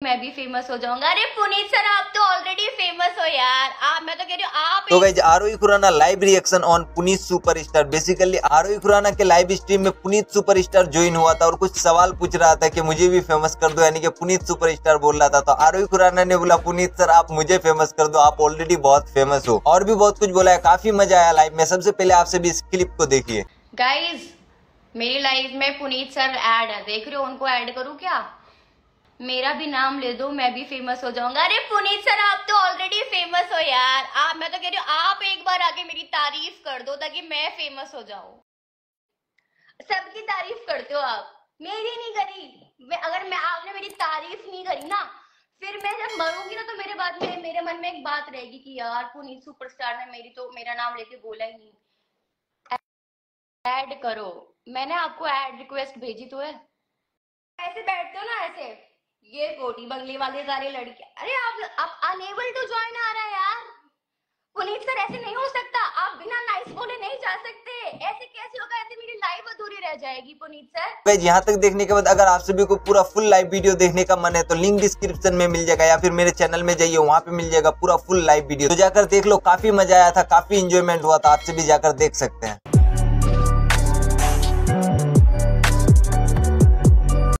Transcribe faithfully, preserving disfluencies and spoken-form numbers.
मैं भी फेमस हो जाऊंगा। अरे पुनीत सर आप तो ऑलरेडी फेमस हो यार। आप मैं तो कह रही हूँ आप तो guys Arohi Khurana live reaction on Puneet superstar. Basically Arohi Khurana के लाइव स्ट्रीम में पुनीत सुपरस्टार ज्वाइन हुआ था और कुछ सवाल पूछ रहा था कि मुझे भी फेमस कर दो, यानी कि पुनीत सुपरस्टार बोल रहा था। तो आरोही खुराना ने बोला पुनीत सर आप मुझे फेमस कर दो, आप ऑलरेडी बहुत फेमस हो। और भी बहुत कुछ बोला है, काफी मजा आया लाइव में। सबसे पहले आपसे भी इस क्लिप को देखिए। गाइज मेरी लाइफ में पुनीत सर ऐड है, देख रहे हो, उनको ऐड करूँ क्या? मेरा भी नाम ले दो, मैं भी फेमस हो जाऊंगा। अरे पुनीत सर आप तो ऑलरेडी फेमस हो यार। आप मैं तो कह रही हूँ आप एक बार आके मेरी तारीफ कर दो ताकि मैं फेमस हो जाऊं। सबकी तारीफ करते हो आप, मेरी नहीं करी। मैं अगर मैं आपने मेरी तारीफ नहीं करी ना, फिर मैं जब मरूंगी ना तो मेरे बाद में मेरे मन में एक बात रहेगी कि यार पुनीत सुपरस्टार ने मेरी तो मेरा नाम लेके बोला ही नहीं। ऐड करो, मैंने आपको ऐड रिक्वेस्ट भेजी तो है। ऐसे बैठते हो ना ऐसे, ये कोटी बंगले वाले सारे लड़के। अरे आप आप अनेबल टू ज्वाइन आ रहा है यार। पुनीत सर ऐसे नहीं हो सकता, आप बिना नाइस बोले नहीं जा सकते। ऐसे कैसे होगा? ऐसे मेरी लाइफ अधूरी रह जाएगी पुनीत सर। गाइस यहाँ तक देखने के बाद अगर आप सभी को पूरा फुल लाइव वीडियो देखने का मन है तो लिंक डिस्क्रिप्शन में मिल जाएगा, या फिर मेरे चैनल में जाइए, वहाँ पे मिल जाएगा पूरा फुल लाइव वीडियो। तो जाकर देख लो, काफी मजा आया था, काफी इंजॉयमेंट हुआ था। आपसे भी जाकर देख सकते हैं।